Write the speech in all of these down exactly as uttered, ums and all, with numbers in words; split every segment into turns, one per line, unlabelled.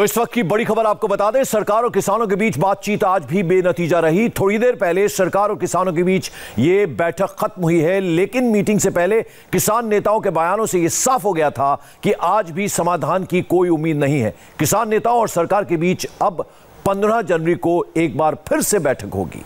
तो इस वक्त की बड़ी खबर आपको बता दें, सरकार और किसानों के बीच बातचीत आज भी बेनतीजा रही। थोड़ी देर पहले सरकार और किसानों के बीच ये बैठक खत्म हुई है, लेकिन मीटिंग से पहले किसान नेताओं के बयानों से यह साफ हो गया था कि आज भी समाधान की कोई उम्मीद नहीं है। किसान नेताओं और सरकार के बीच अब पंद्रह जनवरी को एक बार फिर से बैठक होगी।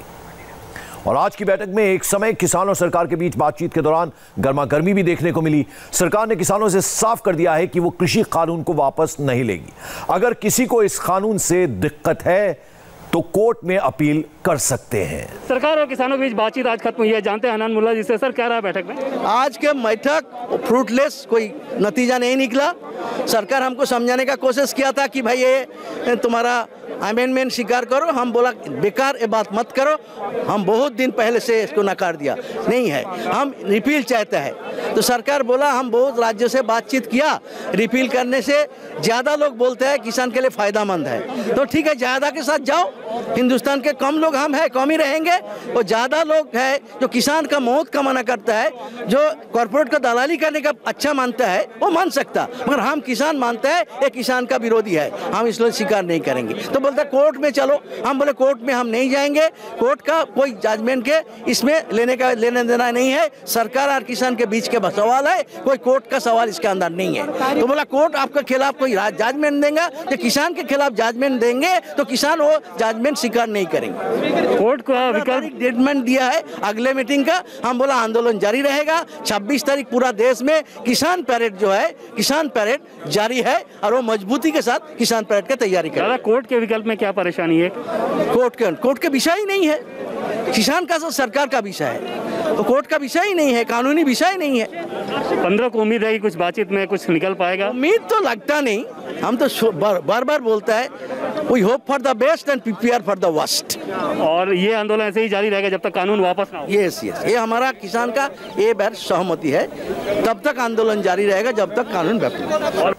और आज की बैठक में एक समय किसान और सरकार के बीच बातचीत के दौरान गर्मागर्मी भी देखने को मिली। सरकार ने किसानों से साफ कर दिया है कि वो कृषि कानून को वापस नहीं लेगी। अगर किसी को इस कानून से दिक्कत है तो कोर्ट में अपील कर सकते हैं।
सरकार और किसानों के बीच बातचीत आज खत्म हुई है, जानते हैं हनान मुल्ला जी से। सर, क्या रहा बैठक में?
आज के बैठक फ्रूटलेस, कोई नतीजा नहीं निकला। सरकार हमको समझाने का कोशिश किया था कि भाई ये तुम्हारा अमेंडमेंट स्वीकार करो। हम बोला बेकार ये बात मत करो, हम बहुत दिन पहले से इसको नकार दिया नहीं है, हम रिपील चाहते हैं। तो सरकार बोला हम बहुत राज्यों से बातचीत किया, रिपील करने से ज़्यादा लोग बोलते हैं किसान के लिए फ़ायदेमंद है। तो ठीक है, ज़्यादा के साथ जाओ। हिंदुस्तान के कम लोग हम हैं, कम ही रहेंगे। और ज़्यादा लोग हैं जो किसान का मौत का मना करता है, जो कॉर्पोरेट का दलाली करने का अच्छा मानता है, वो मान सकता, मगर हम किसान मानते हैं ये किसान का विरोधी है, हम इसलिए स्वीकार नहीं करेंगे। तो बोलता कोर्ट में चलो। हम बोले कोर्ट में हम नहीं जाएंगे, कोर्ट का कोई जजमेंट के इसमें लेने का लेने देना नहीं है। सरकार और किसान के बीच के सवाल है, कोई कोर्ट का सवाल इसके अंदर नहीं है। तो बोला कोर्ट आपके खिलाफ कोई जजमेंट देगा, तो किसान के खिलाफ जजमेंट देंगे तो किसान वो जजमेंट स्वीकार नहीं करेंगे।
कोर्ट को विकल्प
जजमेंट दिया है अगले मीटिंग का। हम बोला आंदोलन जारी रहेगा। छब्बीस तारीख पूरा देश में किसान पैरेड जो है, किसान पैरेड जारी है और वो मजबूती के साथ किसान पैरेड की तैयारी करें।
कोर्ट के विकल्प में क्या परेशानी है?
कोर्ट के कोर्ट के विषय ही नहीं है, किसान का तो सरकार का विषय है, तो कोर्ट का विषय ही नहीं है, कानूनी विषय नहीं है।
पंद्रह को उम्मीद है कि कुछ बातचीत में कुछ निकल पाएगा?
उम्मीद तो लगता नहीं। हम तो बार बार, बार बोलता है we hope for the best and prepare for the worst.
और ये आंदोलन ऐसे ही जारी रहेगा जब तक कानून वापस ना हो?
यस यस, ये हमारा किसान का ये बार सहमति है। तब तक आंदोलन जारी रहेगा जब तक कानून वापस।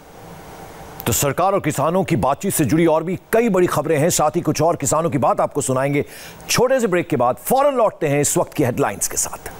तो सरकार और किसानों की बातचीत से जुड़ी और भी कई बड़ी खबरें हैं, साथ ही कुछ और किसानों की बात आपको सुनाएंगे। छोटे से ब्रेक के बाद फौरन लौटते हैं इस वक्त की हेडलाइंस के साथ।